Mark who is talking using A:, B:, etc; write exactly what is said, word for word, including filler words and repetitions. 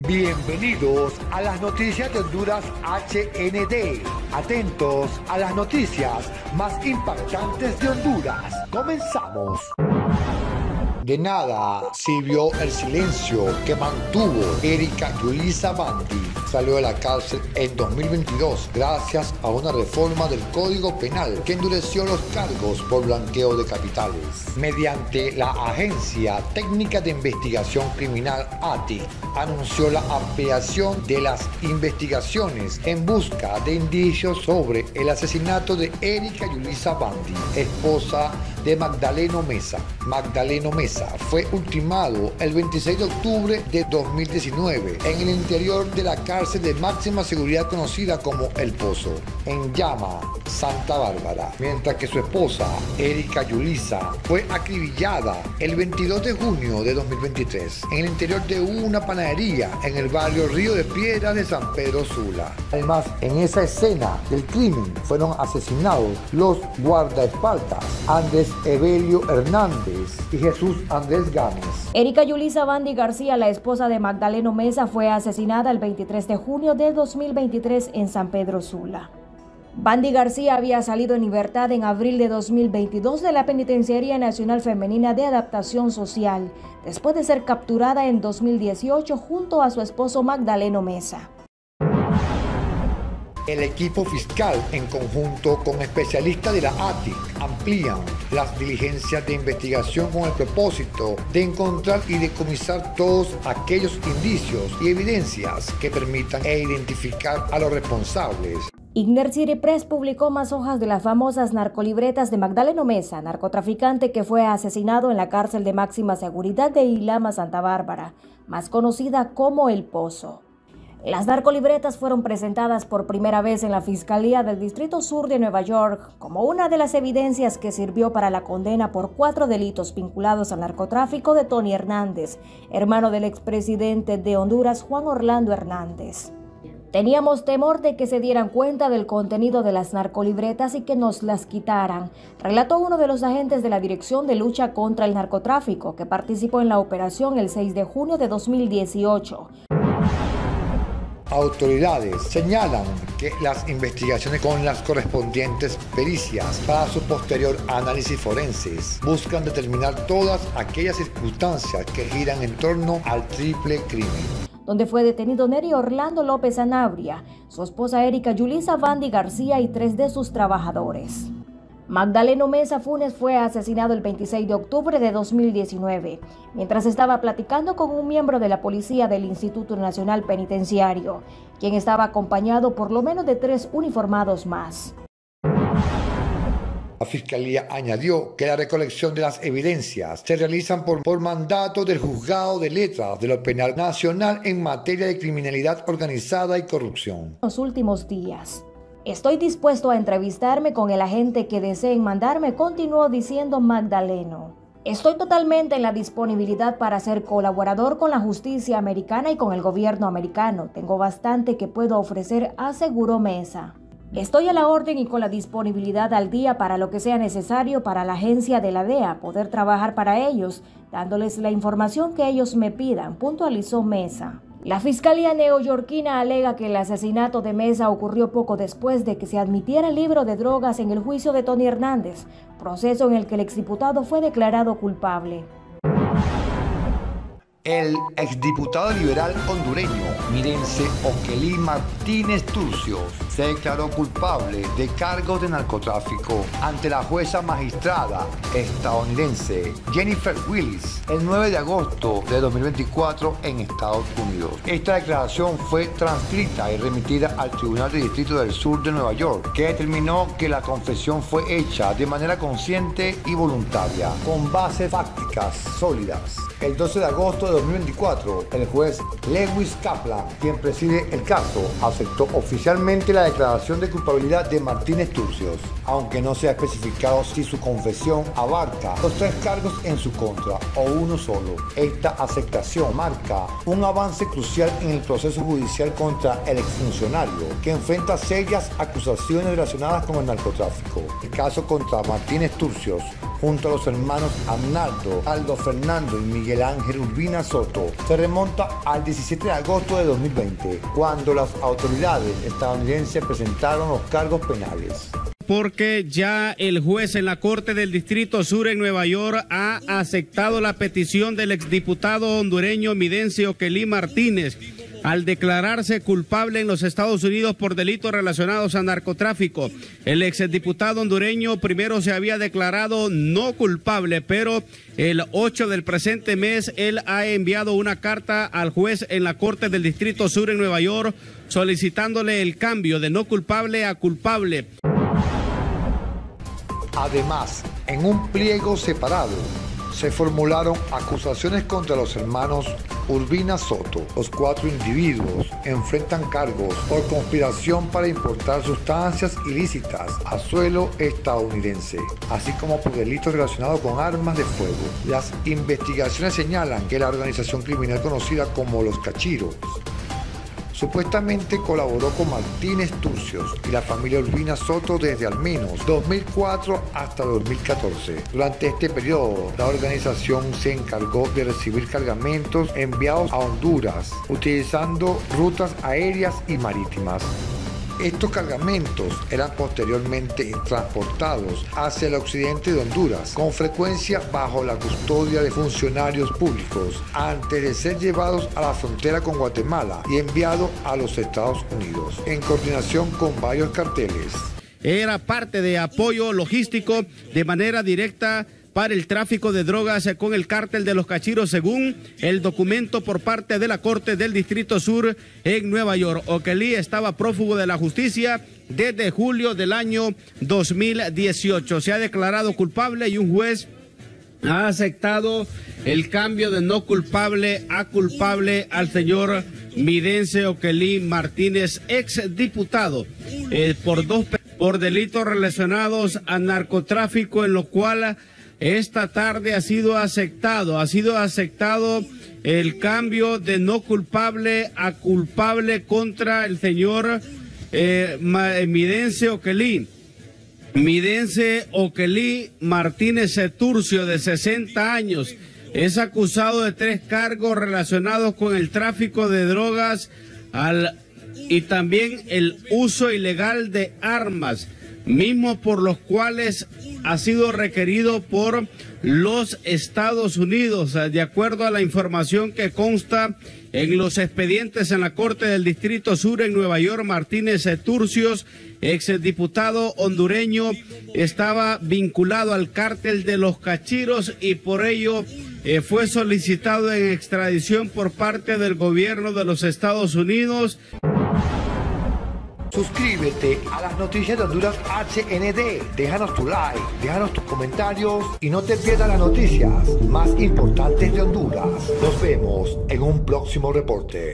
A: Bienvenidos a las noticias de Honduras H N D. Atentos a las noticias más impactantes de Honduras. Comenzamos. De nada sirvió el silencio que mantuvo Erika Yulisa Bandy. Salió de la cárcel en dos mil veintidós gracias a una reforma del Código Penal que endureció los cargos por blanqueo de capitales. Mediante la Agencia Técnica de Investigación Criminal A T I C, anunció la ampliación de las investigaciones en busca de indicios sobre el asesinato de Erika Yulisa Bandy, esposa de Magdaleno Meza. Magdaleno Meza fue ultimado el veintiséis de octubre de dos mil diecinueve en el interior de la cárcel de máxima seguridad conocida como El Pozo, en Llama, Santa Bárbara, mientras que su esposa, Erika Yulisa, fue acribillada el veintidós de junio de dos mil veintitrés en el interior de una panadería en el barrio Río de Piedras de San Pedro Sula. Además, en esa escena del crimen fueron asesinados los guardaespaldas Andrés Evelio Hernández y Jesús Andrés Gámez.
B: Erika Yulisa Bandy García, la esposa de Magdaleno Meza, fue asesinada el veintitrés de junio de dos mil veintitrés en San Pedro Sula. Bandy García había salido en libertad en abril de dos mil veintidós de la Penitenciaría Nacional Femenina de Adaptación Social, después de ser capturada en dos mil dieciocho junto a su esposo Magdaleno Meza.
A: El equipo fiscal, en conjunto con especialistas de la A T I C, amplían las diligencias de investigación con el propósito de encontrar y decomisar todos aquellos indicios y evidencias que permitan e identificar a los responsables.
B: Igner City Press publicó más hojas de las famosas narcolibretas de Magdaleno Meza, narcotraficante que fue asesinado en la cárcel de máxima seguridad de Ilama, Santa Bárbara, más conocida como El Pozo. Las narcolibretas fueron presentadas por primera vez en la Fiscalía del Distrito Sur de Nueva York como una de las evidencias que sirvió para la condena por cuatro delitos vinculados al narcotráfico de Tony Hernández, hermano del expresidente de Honduras, Juan Orlando Hernández. Teníamos temor de que se dieran cuenta del contenido de las narcolibretas y que nos las quitaran, relató uno de los agentes de la Dirección de Lucha contra el Narcotráfico que participó en la operación el seis de junio de dos mil dieciocho.
A: Autoridades señalan que las investigaciones con las correspondientes pericias para su posterior análisis forenses buscan determinar todas aquellas circunstancias que giran en torno al triple crimen,
B: donde fue detenido Neri Orlando López Sanabria, su esposa Erika Yulisa Bandy García y tres de sus trabajadores. Magdaleno Meza Funes fue asesinado el veintiséis de octubre de dos mil diecinueve, mientras estaba platicando con un miembro de la policía del Instituto Nacional Penitenciario, quien estaba acompañado por lo menos de tres uniformados más.
A: La Fiscalía añadió que la recolección de las evidencias se realizan por, por mandato del Juzgado de Letras de lo Penal Nacional en materia de criminalidad organizada y corrupción.
B: Los últimos días. Estoy dispuesto a entrevistarme con el agente que deseen mandarme, continuó diciendo Magdaleno. Estoy totalmente en la disponibilidad para ser colaborador con la justicia americana y con el gobierno americano. Tengo bastante que puedo ofrecer, aseguró Meza. Estoy a la orden y con la disponibilidad al día para lo que sea necesario para la agencia de la D E A, poder trabajar para ellos, dándoles la información que ellos me pidan, puntualizó Meza. La Fiscalía neoyorquina alega que el asesinato de Meza ocurrió poco después de que se admitiera el libro de drogas en el juicio de Tony Hernández, proceso en el que el exdiputado fue declarado culpable.
A: El exdiputado liberal hondureño Mirense Oquelí Martínez Turcios se declaró culpable de cargos de narcotráfico ante la jueza magistrada estadounidense Jennifer Willis el nueve de agosto de dos mil veinticuatro en Estados Unidos. Esta declaración fue transcrita y remitida al Tribunal de Distrito del Sur de Nueva York, que determinó que la confesión fue hecha de manera consciente y voluntaria, con bases fácticas sólidas. El doce de agosto de dos mil veinticuatro, el juez Lewis Kaplan, quien preside el caso, aceptó oficialmente la declaración de culpabilidad de Martínez Turcios, aunque no se ha especificado si su confesión abarca los tres cargos en su contra o uno solo. Esta aceptación marca un avance crucial en el proceso judicial contra el exfuncionario, que enfrenta serias acusaciones relacionadas con el narcotráfico. El caso contra Martínez Turcios, junto a los hermanos Arnaldo, Aldo Fernando y Miguel Ángel Urbina Soto, se remonta al diecisiete de agosto de dos mil veinte, cuando las autoridades estadounidenses presentaron los cargos penales.
C: Porque ya el juez en la Corte del Distrito Sur en Nueva York ha aceptado la petición del exdiputado hondureño Midencio Oquelí Martínez al declararse culpable en los Estados Unidos por delitos relacionados a narcotráfico. El exdiputado hondureño primero se había declarado no culpable, pero el ocho del presente mes él ha enviado una carta al juez en la Corte del Distrito Sur en Nueva York solicitándole el cambio de no culpable a culpable.
A: Además, en un pliego separado, se formularon acusaciones contra los hermanos Urbina Soto. Los cuatro individuos enfrentan cargos por conspiración para importar sustancias ilícitas a suelo estadounidense, así como por delitos relacionados con armas de fuego. Las investigaciones señalan que la organización criminal conocida como Los Cachiros supuestamente colaboró con Martínez Turcios y la familia Urbina Soto desde al menos dos mil cuatro hasta dos mil catorce. Durante este periodo, la organización se encargó de recibir cargamentos enviados a Honduras, utilizando rutas aéreas y marítimas. Estos cargamentos eran posteriormente transportados hacia el occidente de Honduras, con frecuencia bajo la custodia de funcionarios públicos, antes de ser llevados a la frontera con Guatemala y enviados a los Estados Unidos, en coordinación con varios carteles.
C: Era parte de apoyo logístico de manera directa para el tráfico de drogas con el cártel de los Cachiros, según el documento por parte de la Corte del Distrito Sur en Nueva York. Oquelí estaba prófugo de la justicia desde julio del año dos mil dieciocho. Se ha declarado culpable y un juez ha aceptado el cambio de no culpable a culpable al señor Midencio Oquelí Martínez, ex diputado, eh, por dos por delitos relacionados a narcotráfico, en lo cual esta tarde ha sido aceptado, ha sido aceptado el cambio de no culpable a culpable contra el señor eh, Midencio Oquelí. Midencio Oquelí Martínez Turcio, de sesenta años, es acusado de tres cargos relacionados con el tráfico de drogas al, y también el uso ilegal de armas, mismos por los cuales ha sido requerido por los Estados Unidos. De acuerdo a la información que consta en los expedientes en la Corte del Distrito Sur en Nueva York, Martínez Turcios, exdiputado hondureño, estaba vinculado al cártel de los Cachiros y por ello eh, fue solicitado en extradición por parte del gobierno de los Estados Unidos.
A: Suscríbete a las noticias de Honduras H N D, déjanos tu like, déjanos tus comentarios y no te pierdas las noticias más importantes de Honduras. Nos vemos en un próximo reporte.